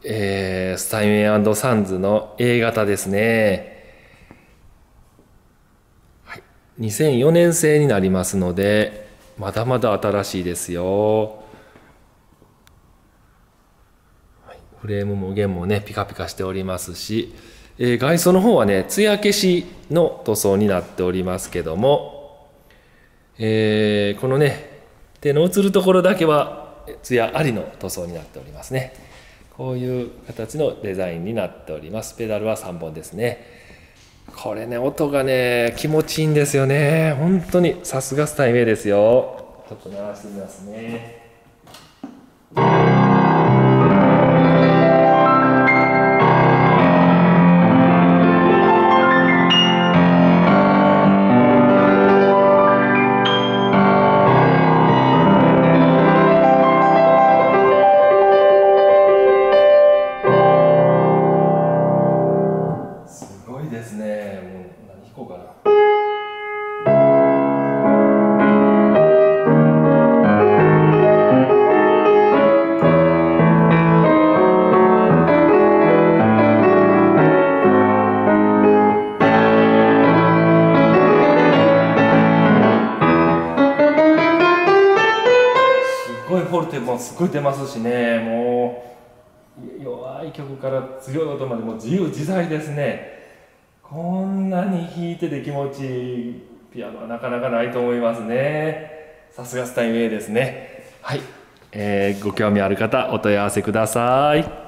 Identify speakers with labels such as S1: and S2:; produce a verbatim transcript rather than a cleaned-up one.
S1: えースタインウェイ&サンズの A 型ですね。はい、にせんよねん製になりますので、まだまだ新しいですよ。はい、フレームも弦もね、ピカピカしておりますし、えー外装の方はね、艶消しの塗装になっておりますけども、えーこのね、手の映るところだけは艶ありの塗装になっておりますね。こういう形のデザインになっております。ペダルはさんぼんですね。これね、音がね、気持ちいいんですよね。本当にさすがスタインウェイですよ。ちょっと鳴らしてみますね。すごいですね。もう何弾こうかな。すごいフォルテもすごい出ますしね。もう弱い曲から強い音までもう自由自在ですね。こんなに弾いてて気持ちいいピアノはなかなかないと思いますね。さすがスタインウェイですね。はい、えーご興味ある方お問い合わせください。